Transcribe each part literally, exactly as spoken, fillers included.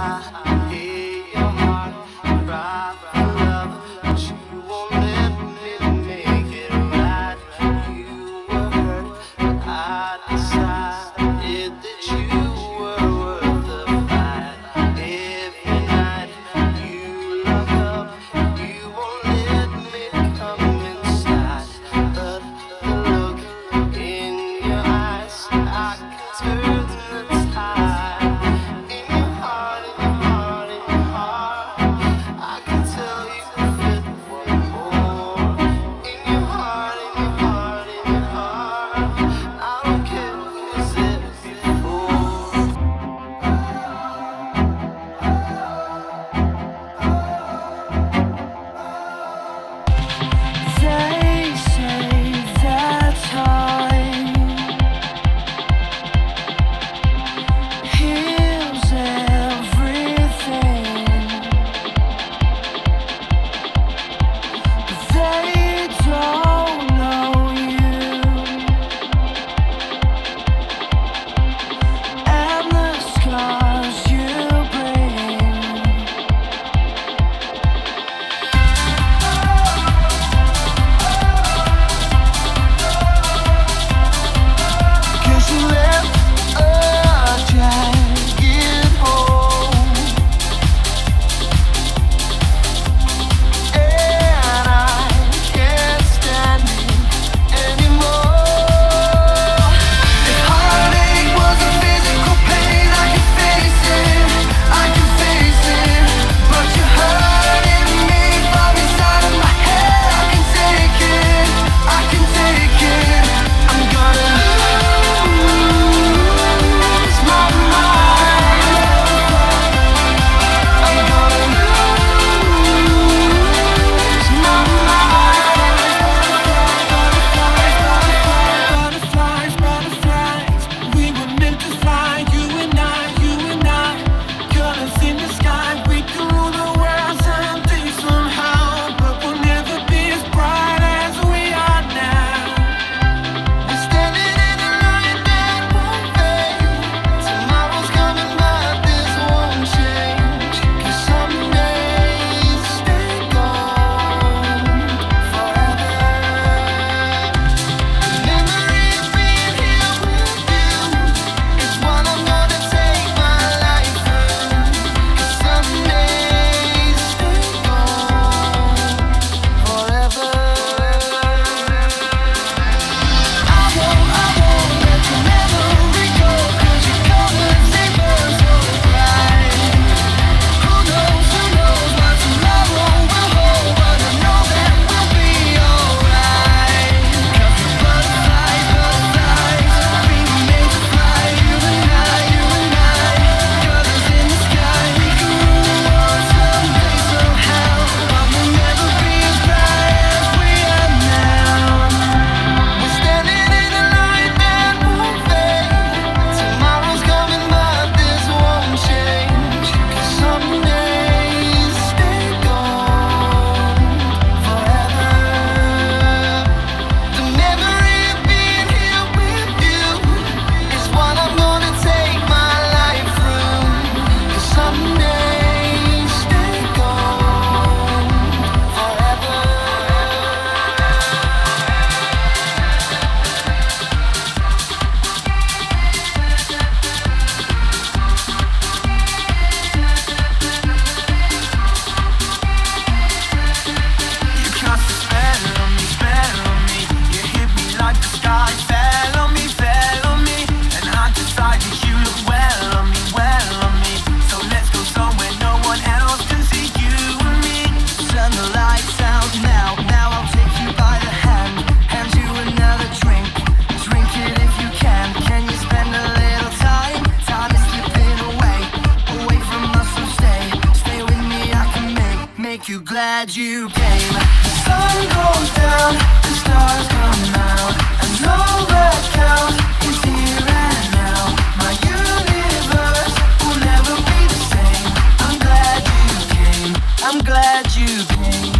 glad you came. The sun goes down, the stars come out. I know that count is here and now. My universe will never be the same. I'm glad you came. I'm glad you came.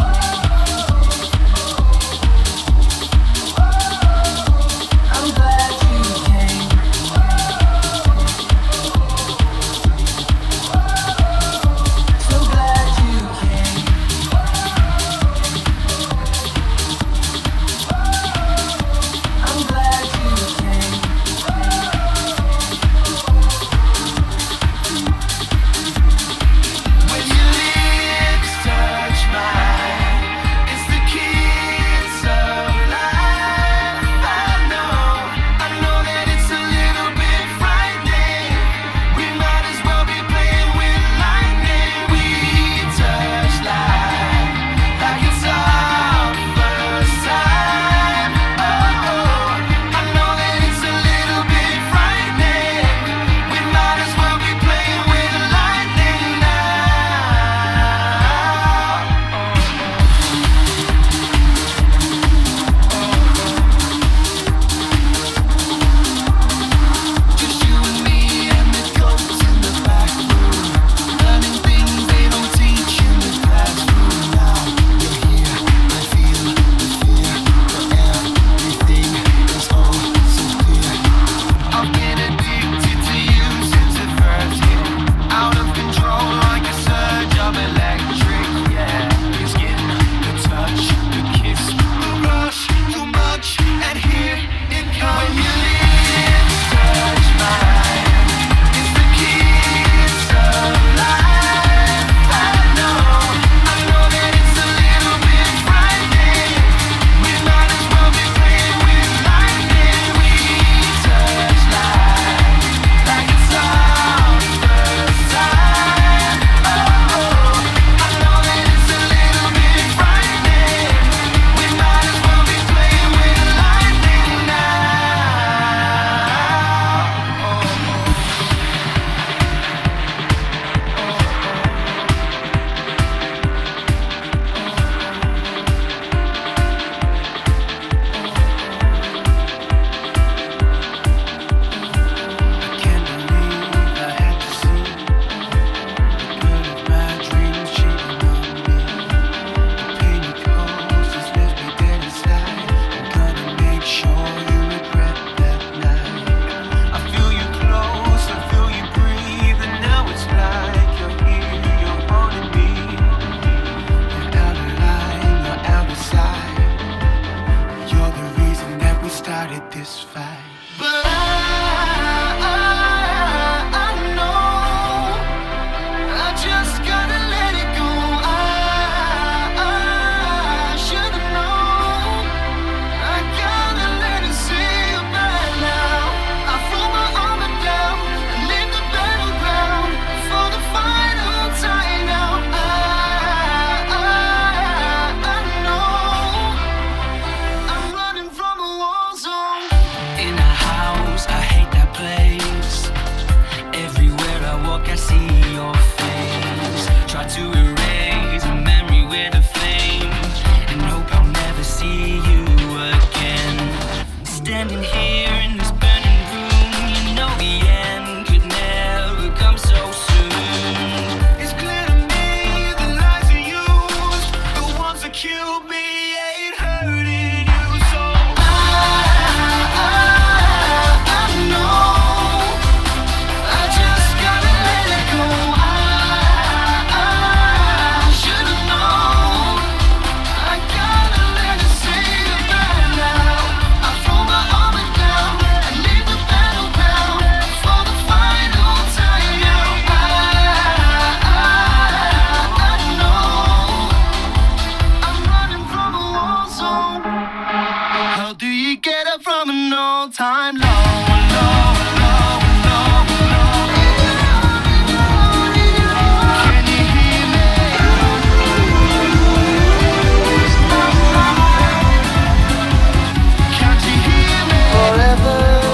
I'm glad you came. see your face. Try to erase a memory with a flame, and hope I'll never see you again. Standing here in this burning room, you know the end could never come so soon. It's clear to me the lies you use, the ones that killed me, ain't hurting you. So I, I, I know I just gotta let it go. I, I, I should've known. I gotta let it say goodbye now. I throw my armor down and leave the battleground for the final time now. I, I, I know I'm running from a war zone. How do you get up from an all-time low? Low, low, low, low. Can you hear me? Can't you hear me? Forever.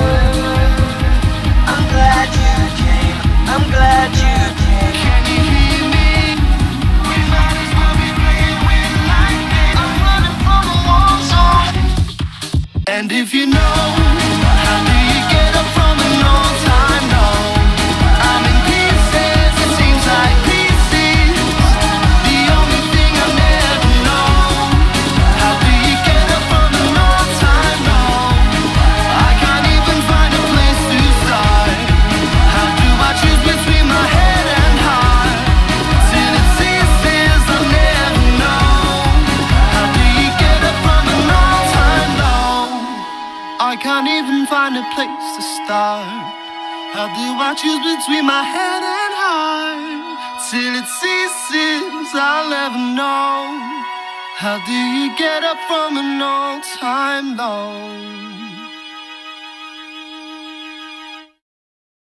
I'm glad you came. I'm glad you came. Can you hear me? We might as well be playing with lightning. I'm running from a war zone. And if you know, how do you get up from an all-time low? I'm in pieces, it seems like pieces. The only thing I never know, how do you get up from an all-time low? I can't even find a place to start. How do I choose between my head and heart? Till it ceases, I never know. How do you get up from an all-time low? I can't even find a place to start. How do I choose between my head and heart? Till it ceases, I'll never know. How do you get up from an all-time low?